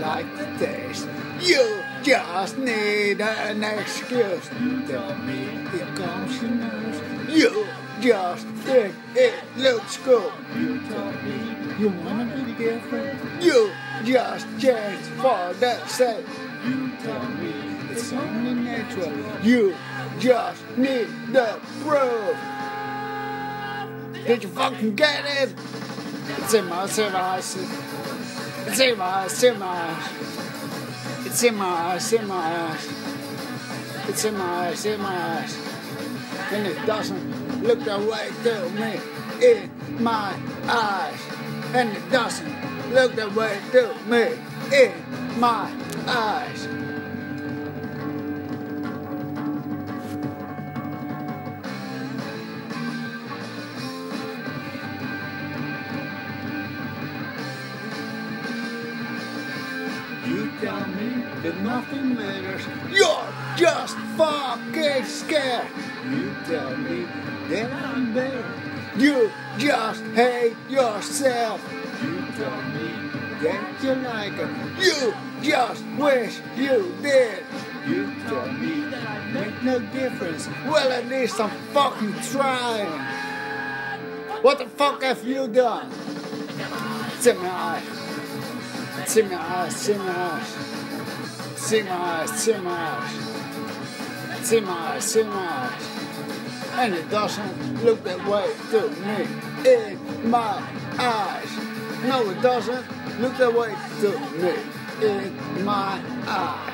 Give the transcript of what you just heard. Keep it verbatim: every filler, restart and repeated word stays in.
like the taste. You just need an excuse. Tell me it comes your nose. You just think it looks cool. You tell me you wanna be different. You just change for the sake. You tell me it's only natural. You just need the proof. Did you fucking get it? It's in my, it's in my, it's in my, it's in my, it's in my, it's in my, it's in my, it's in my, and it doesn't look that way to me in my eyes, and it doesn't look that way to me in my eyes. You tell me that nothing matters. You're just fucking scared. You tell me that I'm better. You just hate yourself. You tell me that you like it. You just wish you did. You tell me that I make no difference. Well, at least I'm fucking trying. What the fuck have you done? It's in my eyes. It's in my eyes, it's in my eyes. It's in my eyes, it's in my eyes. It's in my eyes, it's in my eyes. And it doesn't look that way to me in my eyes. No, it doesn't look that way to me in my eyes.